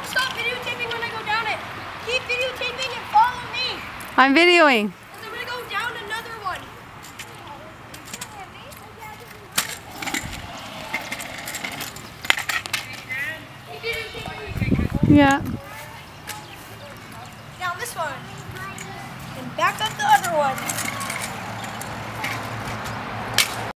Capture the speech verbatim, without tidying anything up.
Don't stop videotaping when I go down it. Keep videotaping and follow me. I'm videoing. I'm going to go down another one. Yeah. Down this one. And back up the other one.